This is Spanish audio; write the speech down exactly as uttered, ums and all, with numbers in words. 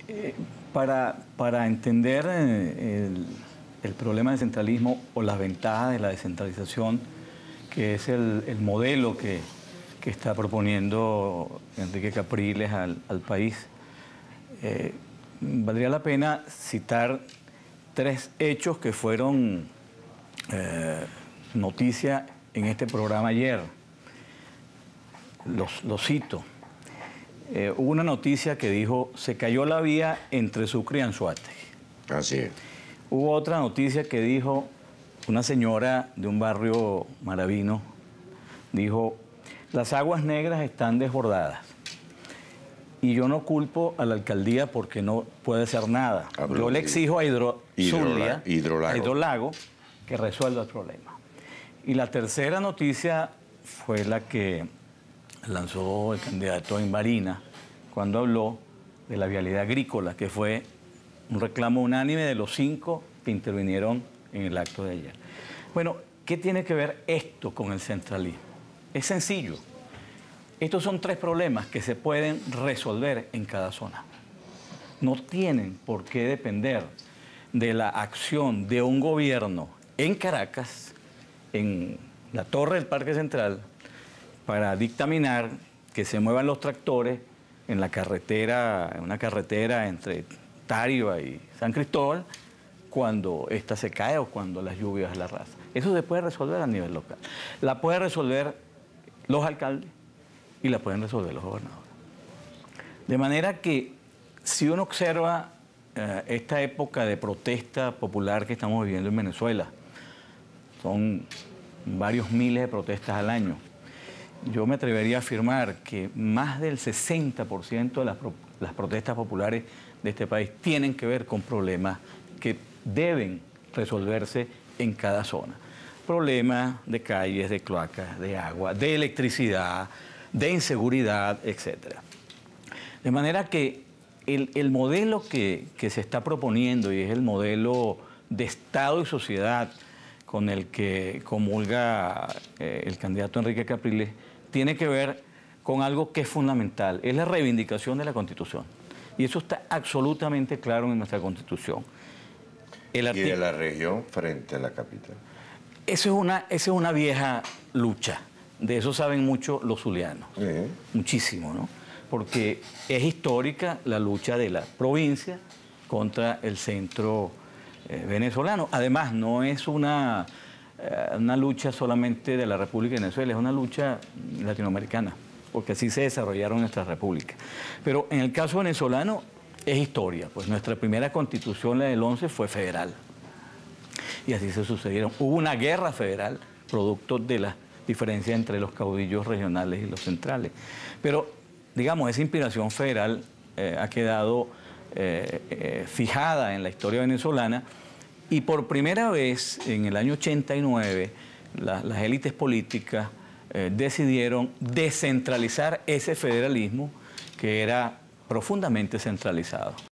Eh, para, para entender eh, el, el problema del centralismo o las ventajas de la descentralización, que es el, el modelo que, que está proponiendo Enrique Capriles al, al país, eh, valdría la pena citar tres hechos que fueron eh, noticia en este programa ayer. Los, los cito. Eh, hubo una noticia que dijo, se cayó la vía entre Sucre y Anzoátegui. Así es. Hubo otra noticia que dijo, una señora de un barrio maravino, dijo, las aguas negras están desbordadas. Y yo no culpo a la alcaldía porque no puede hacer nada. Hablo yo le exijo a Hidro, Hidrola, Zulia, Hidrolago. a Hidrolago que resuelva el problema. Y la tercera noticia fue la que lanzó el candidato en Barinas cuando habló de la vialidad agrícola, que fue un reclamo unánime de los cinco que intervinieron en el acto de ayer. Bueno, ¿qué tiene que ver esto con el centralismo? Es sencillo. Estos son tres problemas que se pueden resolver en cada zona. No tienen por qué depender de la acción de un gobierno en Caracas, en la torre del Parque Central, para dictaminar que se muevan los tractores en la carretera, en una carretera entre Táriba y San Cristóbal, cuando ésta se cae o cuando las lluvias la arrasan. Eso se puede resolver a nivel local. La pueden resolver los alcaldes y la pueden resolver los gobernadores. De manera que, si uno observa eh, esta época de protesta popular que estamos viviendo en Venezuela, son varios miles de protestas al año. Yo me atrevería a afirmar que más del sesenta por ciento de las, pro las protestas populares de este país tienen que ver con problemas que deben resolverse en cada zona. Problemas de calles, de cloacas, de agua, de electricidad, de inseguridad, etcétera. De manera que el, el modelo que, que se está proponiendo, y es el modelo de Estado y sociedad con el que comulga eh, el candidato Enrique Capriles, tiene que ver con algo que es fundamental, es la reivindicación de la Constitución. Y eso está absolutamente claro en nuestra Constitución. El y de la región frente a la capital. Eso es una, esa es una vieja lucha. De eso saben mucho los zulianos. Uh-huh. Muchísimo, ¿no? Porque es histórica la lucha de la provincia contra el centro eh, venezolano. Además, no es una, eh, una lucha solamente de la República de Venezuela, es una lucha latinoamericana, porque así se desarrollaron nuestras repúblicas. Pero en el caso venezolano es historia, pues nuestra primera constitución, la del once, fue federal. Y así se sucedieron. Hubo una guerra federal, producto de la diferencia entre los caudillos regionales y los centrales. Pero, digamos, esa inspiración federal eh, ha quedado eh, eh, fijada en la historia venezolana, y por primera vez, en el año ochenta y nueve, la, las élites políticas eh, decidieron descentralizar ese federalismo que era profundamente centralizado.